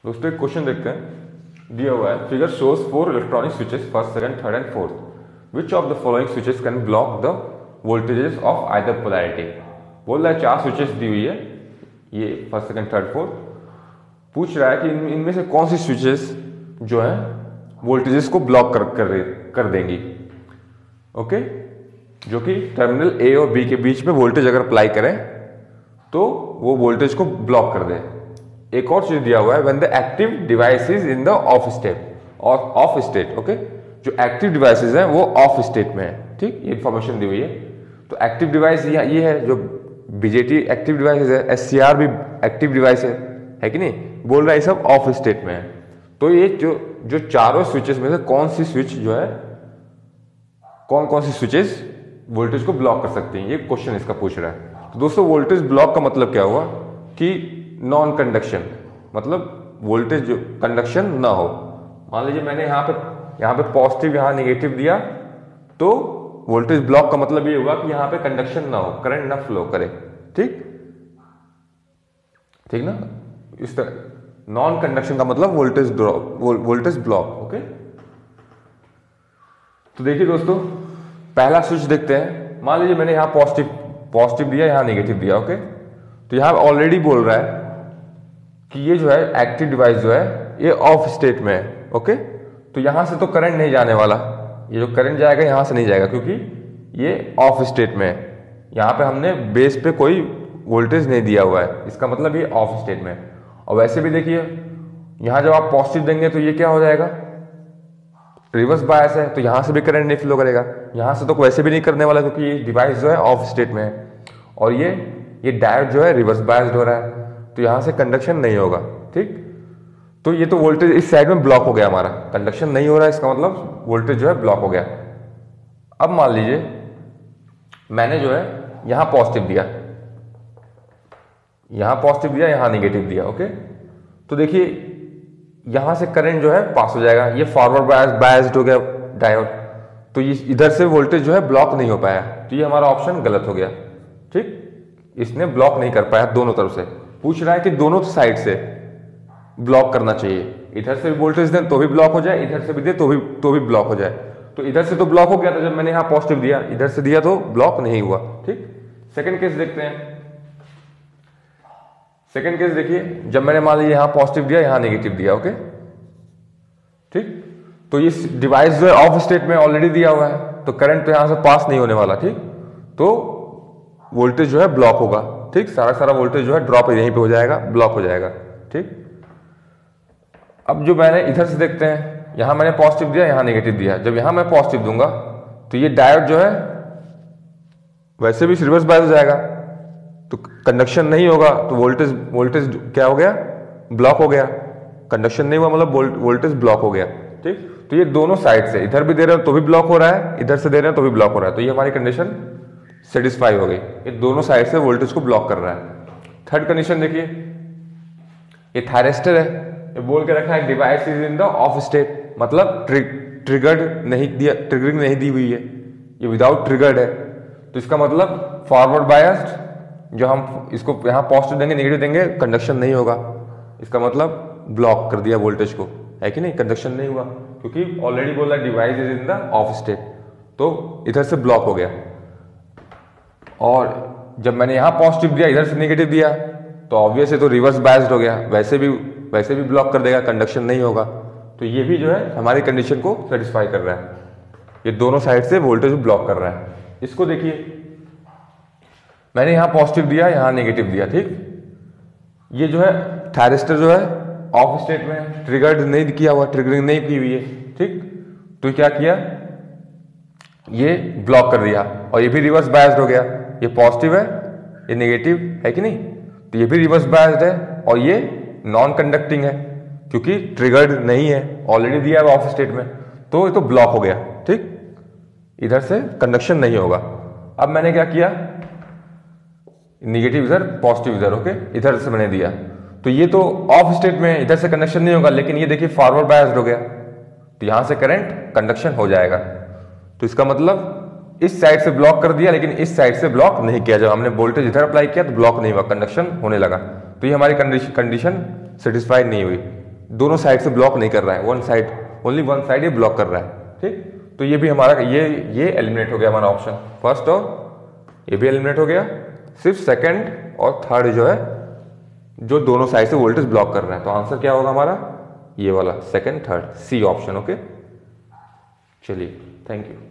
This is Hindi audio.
दोस्तों एक क्वेश्चन देखते हैं। दिया हुआ है figure shows 4 electronic switches first, second, third and fourth. Which of the following switches can block the voltages of either polarity. बोल रहा है 4 स्विचेस दी हुई है, ये फर्स्ट, सेकंड, थर्ड, फोर्थ। पूछ रहा है कि इनमें से कौन सी स्विचेस जो है वोल्टेजेस को ब्लॉक कर देंगी। ओके, जो कि टर्मिनल ए और बी के बीच में वोल्टेज अगर अप्लाई करें तो वो वोल्टेज को ब्लॉक कर दे। एक और चीज दिया हुआ है, when the active device is in the off state और ऑफ स्टेट। ओके, जो एक्टिव डिवाइसेस हैं वो ऑफ स्टेट में है। ठीक, ये इंफॉर्मेशन दी हुई है। तो एक्टिव डिवाइस ये है, जो बीजेटी एक्टिव डिवाइस है, एससीआर भी एक्टिव डिवाइस है कि नहीं। बोल रहा है सब ऑफ स्टेट में है। तो ये जो चारों स्विचेस में से कौन सी स्विच जो है, कौन सी स्विचेस वोल्टेज को ब्लॉक कर सकती हैं, ये क्वेश्चन इसका पूछ रहा है। तो दोस्तों वोल्टेज ब्लॉक का मतलब क्या हुआ कि नॉन कंडक्शन, मतलब वोल्टेज जो कंडक्शन ना हो। मान लीजिए मैंने यहाँ पे पॉजिटिव, यहाँ नेगेटिव दिया, तो वोल्टेज ब्लॉक का मतलब ये हुआ कि यहाँ पे कंडक्शन ना हो, करंट ना फ्लो करे। ठीक ना। इस तरह नॉन कंडक्शन का मतलब वोल्टेज ब्लॉक। ओके, तो देखिए दोस्तों पहला स्विच देखते हैं। मान लीजिए मैंने यहाँ पॉजिटिव दिया, यहाँ नेगेटिव दिया। ओके, तो यहाँ ऑलरेडी बोल रहा है कि ये जो है एक्टिव डिवाइस जो है ये ऑफ स्टेट में है। ओके, तो यहां से तो करंट नहीं जाने वाला, ये जो करंट जाएगा यहां से नहीं जाएगा क्योंकि ये ऑफ स्टेट में है। यहां पे हमने बेस पे कोई वोल्टेज नहीं दिया हुआ है, इसका मतलब ये ऑफ स्टेट में है। और वैसे भी देखिए यहां जब आप पॉजिटिव देंगे तो ये क्या हो जाएगा, रिवर्स बायस है, तो यहां से भी करंट नहीं फ्लो करेगा। यहां से तो वैसे भी नहीं करने वाला क्योंकि ये डिवाइस जो है ऑफ स्टेट में है। और ये डायोड जो है रिवर्स बायस्ड हो रहा है, तो यहां से कंडक्शन नहीं होगा। ठीक, तो ये तो वोल्टेज इस साइड में ब्लॉक हो गया, हमारा कंडक्शन नहीं हो रहा है, इसका मतलब वोल्टेज जो है ब्लॉक हो गया। अब मान लीजिए मैंने जो है यहां पॉजिटिव दिया, यहां नेगेटिव दिया। ओके, तो देखिए यहां से करंट जो है पास हो जाएगा, ये फॉरवर्ड बायस्ड हो गया डायोड, तो ये इधर से वोल्टेज जो है ब्लॉक नहीं हो पाया, तो ये हमारा ऑप्शन गलत हो गया। ठीक, इसने ब्लॉक नहीं कर पाया दोनों तरफ से। पूछ रहा है कि दोनों साइड से ब्लॉक करना चाहिए, इधर से वोल्टेज दें तो भी ब्लॉक हो जाए, इधर से भी दे तो भी ब्लॉक हो जाए। तो इधर से तो ब्लॉक हो गया था जब मैंने यहां पॉजिटिव दिया, इधर से दिया तो ब्लॉक नहीं हुआ। ठीक, सेकंड केस देखते हैं। सेकंड केस देखिए, जब मैंने मान लीजिए यहां पॉजिटिव दिया, यहां नेगेटिव दिया। ओके, ठीक, तो ये डिवाइस जो है ऑफ स्टेट में ऑलरेडी दिया हुआ है, तो करंट तो यहां से पास नहीं होने वाला। ठीक, तो वोल्टेज जो है ब्लॉक होगा। ठीक, सारा वोल्टेज जो है ड्रॉप यहीं पे हो जाएगा, ब्लॉक हो जाएगा। ठीक, अब जो मैंने इधर से देखते हैं, यहां मैंने पॉजिटिव दिया, यहां नेगेटिव दिया। जब यहां मैं पॉजिटिव दूंगा तो ये डायोड जो है वैसे भी रिवर्स बायस हो जाएगा, तो कंडक्शन नहीं होगा, तो वोल्टेज क्या हो गया, ब्लॉक हो गया। कंडक्शन नहीं हुआ मतलब वोल्टेज ब्लॉक हो गया। ठीक, तो ये दोनों साइड से, इधर भी दे रहे हो तो भी ब्लॉक हो रहा है, इधर से दे रहे हो तो भी ब्लॉक हो रहा है, तो ये हमारी कंडीशन सेटिस्फाई हो गई, ये दोनों साइड से वोल्टेज को ब्लॉक कर रहा है। थर्ड कंडीशन देखिए, ये थायरिस्टर है, ये बोल के रखा है device is in the off state, मतलब ट्रिगर्ड ट्रिगरिंग नहीं दी हुई है, ये विदाउट ट्रिगर्ड है। तो इसका मतलब फॉरवर्ड बायस्ड, जो हम इसको यहां पॉजिटिव देंगे नेगेटिव देंगे कंडक्शन नहीं होगा, इसका मतलब ब्लॉक कर दिया वोल्टेज को, है कि नहीं, कंडक्शन नहीं हुआ क्योंकि ऑलरेडी बोला device is in the off state, तो इधर से ब्लॉक हो गया। और जब मैंने यहां पॉजिटिव दिया, इधर से नेगेटिव दिया, तो ऑब्वियसली तो रिवर्स बायस्ड हो गया, वैसे भी ब्लॉक कर देगा, कंडक्शन नहीं होगा। तो ये भी जो है हमारी कंडीशन को सेटिस्फाई कर रहा है, ये दोनों साइड से वोल्टेज ब्लॉक कर रहा है। इसको देखिए, मैंने यहां पॉजिटिव दिया, यहां नेगेटिव दिया। ठीक, ये जो है थायरिस्टर जो है ऑफ स्टेट में, ट्रिगर्ड नहीं किया हुआ, ट्रिगरिंग नहीं की हुई है। ठीक, तो क्या किया, ये ब्लॉक कर दिया, और ये भी रिवर्स बायस्ड हो गया, ये पॉजिटिव है, ये नेगेटिव है कि नहीं, तो ये भी रिवर्स बायस्ड है, और ये नॉन कंडक्टिंग है क्योंकि ट्रिगर्ड नहीं है, ऑलरेडी दिया है ऑफ स्टेट में, तो ये तो ब्लॉक हो गया। ठीक, इधर से कंडक्शन नहीं होगा। अब मैंने क्या किया, नेगेटिव इधर, पॉजिटिव इधर। ओके, इधर से मैंने दिया, तो ये तो ऑफ स्टेट में है, इधर से कंडक्शन नहीं होगा, लेकिन ये देखिए फॉरवर्ड बायस्ड हो गया, तो यहां से करंट कंडक्शन हो जाएगा। तो इसका मतलब इस साइड से ब्लॉक कर दिया, लेकिन इस साइड से ब्लॉक नहीं किया। जब हमने वोल्टेज इधर अप्लाई किया तो ब्लॉक नहीं हुआ, कंडक्शन होने लगा, तो ये हमारी कंडीशन सेटिस्फाई नहीं हुई। दोनों साइड से ब्लॉक नहीं कर रहा है, one side, only one side ये ब्लॉक कर रहा है। ठीक, तो ये भी हमारा ये एलिमिनेट हो गया हमारा ऑप्शन फर्स्ट, और ये भी एलिमिनेट हो गया। सिर्फ सेकंड और थर्ड जो है, जो दोनों साइड से वोल्टेज ब्लॉक कर रहे हैं। तो आंसर क्या होगा हमारा, ये वाला second third, C option. Okay, चलिए, थैंक यू।